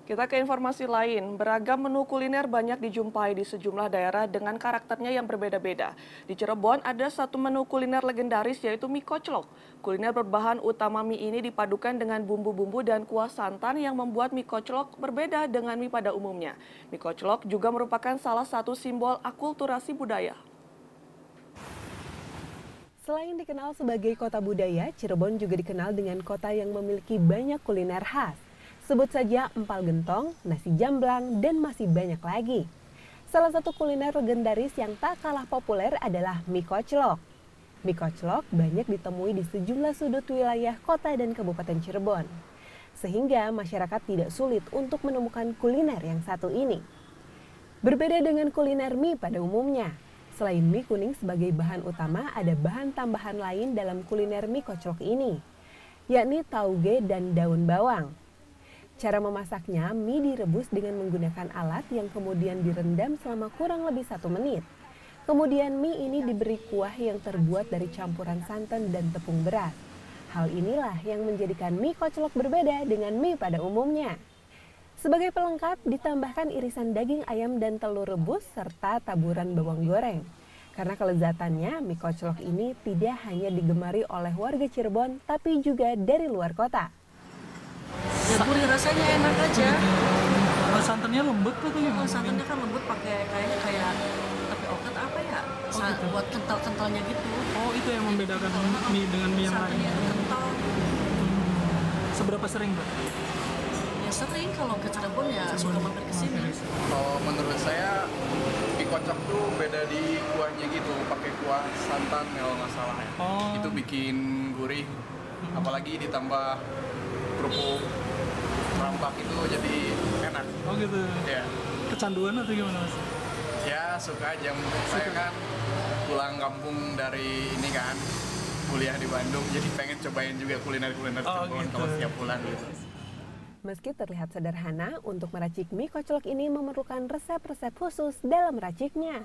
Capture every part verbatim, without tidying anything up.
Kita ke informasi lain, beragam menu kuliner banyak dijumpai di sejumlah daerah dengan karakternya yang berbeda-beda. Di Cirebon ada satu menu kuliner legendaris yaitu mie koclok. Kuliner berbahan utama mie ini dipadukan dengan bumbu-bumbu dan kuah santan yang membuat mie koclok berbeda dengan mie pada umumnya. Mie koclok juga merupakan salah satu simbol akulturasi budaya. Selain dikenal sebagai kota budaya, Cirebon juga dikenal dengan kota yang memiliki banyak kuliner khas. Sebut saja empal gentong, nasi jamblang, dan masih banyak lagi. Salah satu kuliner legendaris yang tak kalah populer adalah mie koclok. Mie koclok banyak ditemui di sejumlah sudut wilayah kota dan Kabupaten Cirebon. Sehingga masyarakat tidak sulit untuk menemukan kuliner yang satu ini. Berbeda dengan kuliner mie pada umumnya, selain mie kuning sebagai bahan utama, ada bahan tambahan lain dalam kuliner mie koclok ini, yakni tauge dan daun bawang. Cara memasaknya, mie direbus dengan menggunakan alat yang kemudian direndam selama kurang lebih satu menit. Kemudian mie ini diberi kuah yang terbuat dari campuran santan dan tepung beras. Hal inilah yang menjadikan mie koclok berbeda dengan mie pada umumnya. Sebagai pelengkap, ditambahkan irisan daging ayam dan telur rebus serta taburan bawang goreng. Karena kelezatannya, mie koclok ini tidak hanya digemari oleh warga Cirebon, tapi juga dari luar kota. Ya gurih, rasanya enak aja. Oh, santannya lembut tuh tuh. Oh, santannya kan lembut, pakai kayaknya kayak tapioka atau apa ya? Oh, Sa- gitu. Buat kental-kentalnya gitu. Oh, itu yang membedakan mie dengan mie yang lain. Santannya kental. Seberapa sering, Mbak? Ya sering kalau ke Cirebon ya suka mampir ke sini. Kalau menurut saya mie kocok tuh beda di kuahnya gitu, pakai kuah santan kalau nggak salah ya. Oh. Itu bikin gurih, apalagi ditambah kerupuk rampak itu jadi enak. Oh gitu. Ya, Kecanduan atau gimana, Mas? ya suka aja. Saya kan pulang kampung dari ini kan kuliah di Bandung, jadi pengen cobain juga kuliner-kuliner Oh, Cirebon gitu. kalau setiap pulang gitu. Meski terlihat sederhana, untuk meracik mie koclok ini memerlukan resep-resep khusus dalam meraciknya.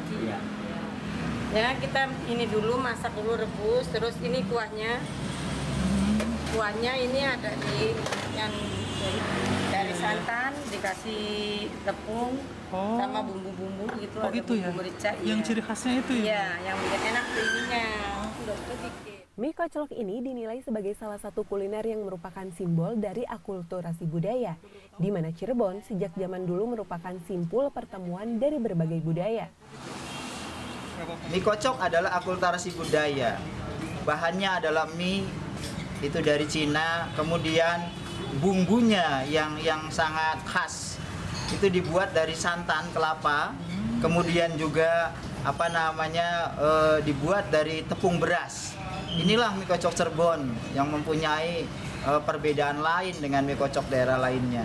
Ya, kita ini dulu masak dulu rebus, terus ini kuahnya. Kuahnya ini ada di yang dari, dari santan, dikasih tepung, Oh. sama bumbu-bumbu gitu. Oh ada itu ya? bumbu merica, Yang iya. ciri khasnya itu ya? Iya, yang bikin enak tuh ininya. Udah sedikit. Mie koclok ini dinilai sebagai salah satu kuliner yang merupakan simbol dari akulturasi budaya, di mana Cirebon sejak zaman dulu merupakan simpul pertemuan dari berbagai budaya. Mie kocok adalah akulturasi budaya. Bahannya adalah mie itu dari Cina, kemudian bumbunya yang yang sangat khas itu dibuat dari santan kelapa, kemudian juga apa namanya eh, dibuat dari tepung beras. Inilah mie kocok Cirebon yang mempunyai eh, perbedaan lain dengan mie kocok daerah lainnya.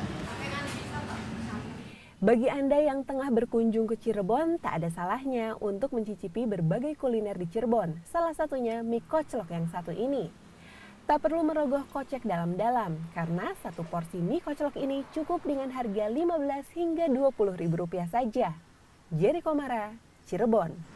Bagi Anda yang tengah berkunjung ke Cirebon, tak ada salahnya untuk mencicipi berbagai kuliner di Cirebon, salah satunya mie koclok yang satu ini. Tak perlu merogoh kocek dalam-dalam, karena satu porsi mie koclok ini cukup dengan harga lima belas hingga dua puluh ribu rupiah saja. Jerry Komara, Cirebon.